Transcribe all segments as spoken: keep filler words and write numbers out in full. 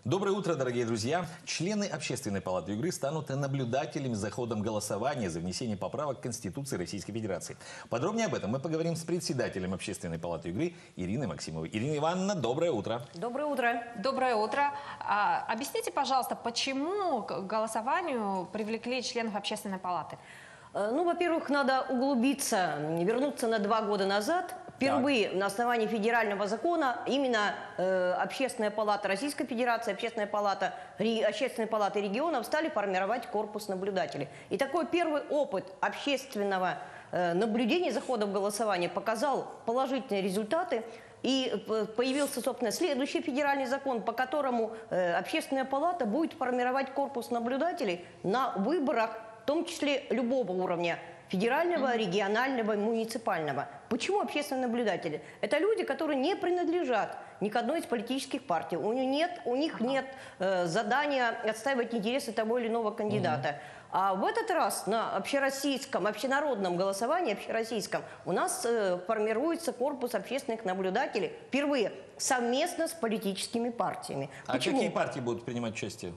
Доброе утро, дорогие друзья. Члены Общественной палаты ЮГРы станут наблюдателями за ходом голосования за внесение поправок к Конституции Российской Федерации. Подробнее об этом мы поговорим с председателем Общественной палаты ЮГРы Ириной Максимовой. Ирина Ивановна, доброе утро. Доброе утро. Доброе утро. А, объясните, пожалуйста, почему к голосованию привлекли членов Общественной палаты? Ну, во-первых, надо углубиться, вернуться на два года назад. Впервые так. на основании федерального закона именно э, Общественная палата Российской Федерации, Общественная палата, ре, Общественная палата регионов стали формировать корпус наблюдателей. И такой первый опыт общественного э, наблюдения за ходом голосования показал положительные результаты. И появился, собственно, следующий федеральный закон, по которому э, Общественная палата будет формировать корпус наблюдателей на выборах, в том числе любого уровня. Федерального, регионального, муниципального. Почему общественные наблюдатели? Это люди, которые не принадлежат ни к одной из политических партий. У них нет, у них нет э, задания отстаивать интересы того или иного кандидата. Угу. А в этот раз на общероссийском, общенародном голосовании, общероссийском, у нас э, формируется корпус общественных наблюдателей впервые совместно с политическими партиями. А Почему? какие партии будут принимать участие?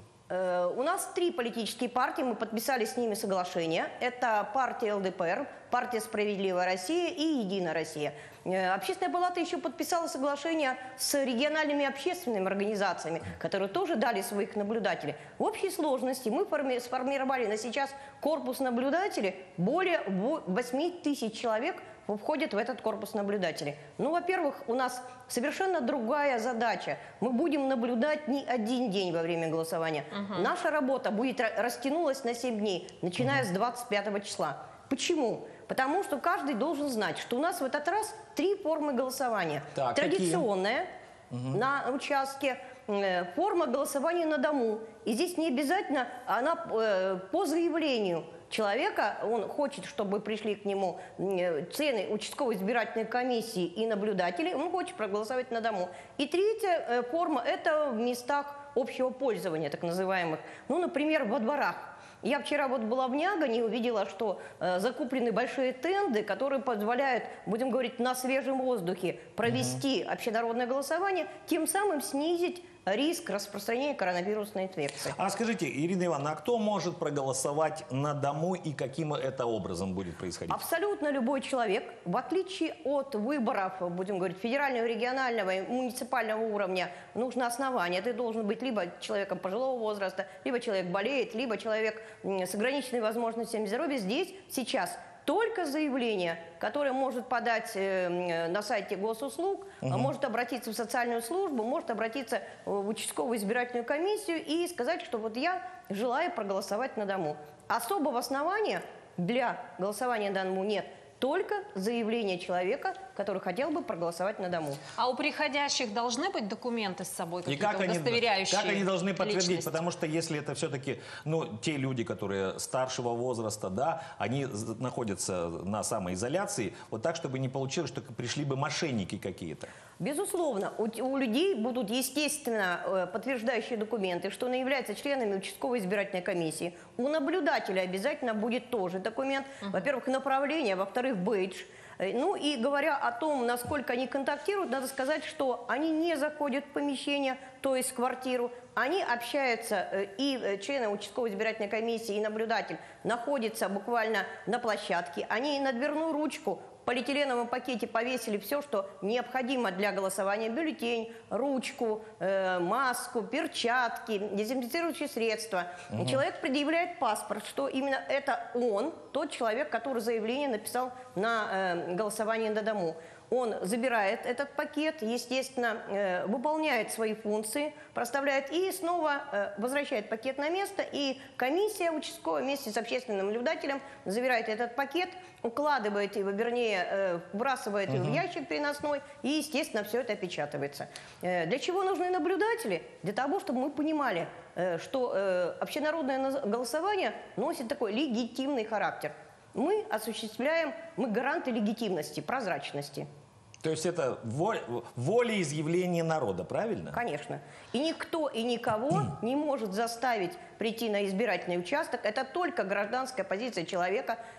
У нас три политические партии, мы подписали с ними соглашение. Это партия эл дэ пэ эр, партия «Справедливая Россия» и «Единая Россия». Общественная палата еще подписала соглашение с региональными общественными организациями, которые тоже дали своих наблюдателей. В общей сложности мы сформировали на сейчас корпус наблюдателей, более восьми тысяч человек входят в этот корпус наблюдателей. Ну, во-первых, у нас совершенно другая задача. Мы будем наблюдать не один день во время голосования. Угу. Наша работа будет растянулась на семь дней, начиная угу. с двадцать пятого числа. Почему? Потому что каждый должен знать, что у нас в этот раз три формы голосования. Так, традиционная угу. на участке, форма голосования на дому. И здесь не обязательно она э, по заявлению человека, он хочет, чтобы пришли к нему члены участковой избирательной комиссии и наблюдатели, он хочет проголосовать на дому. И третья э, форма – это в местах общего пользования, так называемых, ну, например, во дворах. Я вчера вот была в Нягане и увидела, что э, закуплены большие тенды, которые позволяют, будем говорить, на свежем воздухе провести угу. общенародное голосование, тем самым снизить риск распространения коронавирусной инфекции. А скажите, Ирина Ивановна, а кто может проголосовать на дому и каким это образом будет происходить? Абсолютно любой человек. В отличие от выборов, будем говорить, федерального, регионального и муниципального уровня, нужно основание. Ты должен быть либо человеком пожилого возраста, либо человек болеет, либо человек с ограниченными возможностями здоровья. Здесь сейчас только заявление, которое может подать э, на сайте госуслуг, угу. может обратиться в социальную службу, может обратиться в участковую избирательную комиссию и сказать, что вот я желаю проголосовать на дому. Особого основания для голосования на дому нет. Только заявление человека, который хотел бы проголосовать на дому. А у приходящих должны быть документы с собой, какие-то как удостоверяющие они, как они должны подтвердить? личность? Потому что если это все-таки, ну, те люди, которые старшего возраста, да, они находятся на самоизоляции, вот так, чтобы не получилось, что пришли бы мошенники какие-то. Безусловно, у, у людей будут, естественно, подтверждающие документы, что они являются членами участковой избирательной комиссии. У наблюдателя обязательно будет тоже документ. Uh-huh. Во-первых, направление, во-вторых, бейдж. Ну и говоря о том, насколько они контактируют, надо сказать, что они не заходят в помещение, то есть в квартиру. Они общаются, и члены участковой избирательной комиссии, и наблюдатель находятся буквально на площадке. Они на дверную ручку в полиэтиленовом пакете повесили все, что необходимо для голосования. Бюллетень, ручку, э, маску, перчатки, дезинфицирующие средства. Угу. Человек предъявляет паспорт, что именно это он, тот человек, который заявление написал на э, голосование на дому. Он забирает этот пакет, естественно, э, выполняет свои функции, проставляет и снова э, возвращает пакет на место. И комиссия участковая вместе с общественным наблюдателем забирает этот пакет, укладывает его, вернее, э, вбрасывает его uh-huh. в ящик переносной, и, естественно, все это опечатывается. Э, для чего нужны наблюдатели? Для того, чтобы мы понимали, э, что э, общенародное голосование носит такой легитимный характер. Мы осуществляем, мы гаранты легитимности, прозрачности. То есть это волеизъявление народа, правильно? Конечно. И никто и никого не может заставить прийти на избирательный участок. Это только гражданская позиция человека.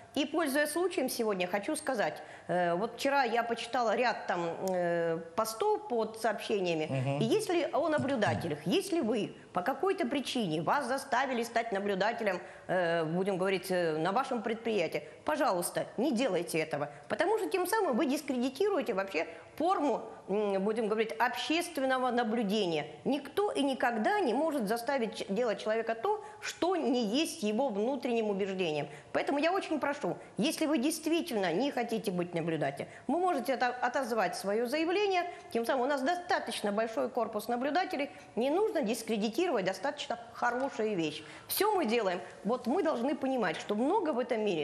И, пользуясь случаем сегодня, хочу сказать, э, вот вчера я почитала ряд там э, постов под сообщениями, угу. и если о наблюдателях, если вы по какой-то причине вас заставили стать наблюдателем, э, будем говорить, э, на вашем предприятии, пожалуйста, не делайте этого, потому что тем самым вы дискредитируете вообще форму, э, будем говорить, общественного наблюдения. Никто и никогда не может заставить делать человека то, что не есть его внутренним убеждением. Поэтому я очень прошу, если вы действительно не хотите быть наблюдателем, вы можете отозвать свое заявление, тем самым у нас достаточно большой корпус наблюдателей, не нужно дискредитировать достаточно хорошую вещь. Все мы делаем, вот мы должны понимать, что много в этом мире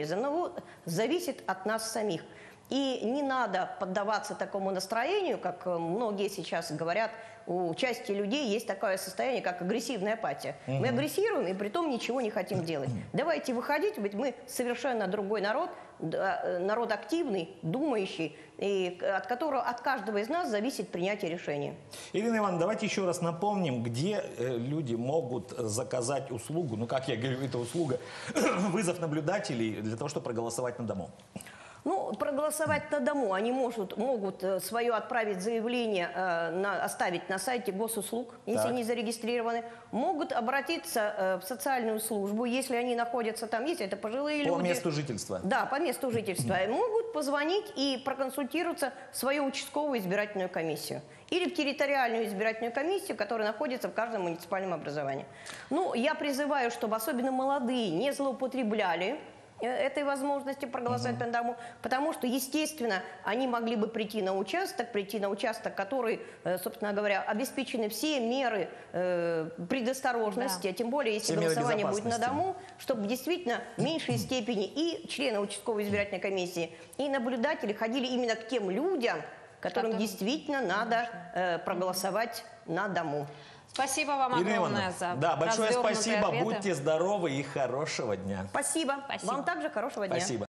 зависит от нас самих. И не надо поддаваться такому настроению, как многие сейчас говорят, у части людей есть такое состояние, как агрессивная апатия. Угу. Мы агрессируем и при том ничего не хотим делать. Давайте выходить, ведь мы совершенно другой народ, народ активный, думающий, и от которого, от каждого из нас зависит принятие решения. Ирина Ивановна, давайте еще раз напомним, где люди могут заказать услугу, ну как я говорю, это услуга, вызов наблюдателей для того, чтобы проголосовать на дому. Ну, проголосовать на дому они могут, могут свое отправить заявление, э, на, оставить на сайте госуслуг, если так. они зарегистрированы. Могут обратиться э, в социальную службу, если они находятся там, если это пожилые по люди. По месту жительства. Да, по месту жительства. Могут позвонить и проконсультироваться в свою участковую избирательную комиссию. Или в территориальную избирательную комиссию, которая находится в каждом муниципальном образовании. Ну, я призываю, чтобы особенно молодые не злоупотребляли этой возможности проголосовать на дому, потому что, естественно, они могли бы прийти на участок, прийти на участок, который, собственно говоря, обеспечены все меры э, предосторожности, да. тем более, если все голосование будет на дому, чтобы действительно в меньшей степени и члены участковой избирательной комиссии, и наблюдатели ходили именно к тем людям, которым Который... действительно надо э, проголосовать на дому. Спасибо вам огромное за Да, большое спасибо. ответы. Будьте здоровы и хорошего дня. Спасибо. Спасибо. Вам также хорошего дня. Спасибо.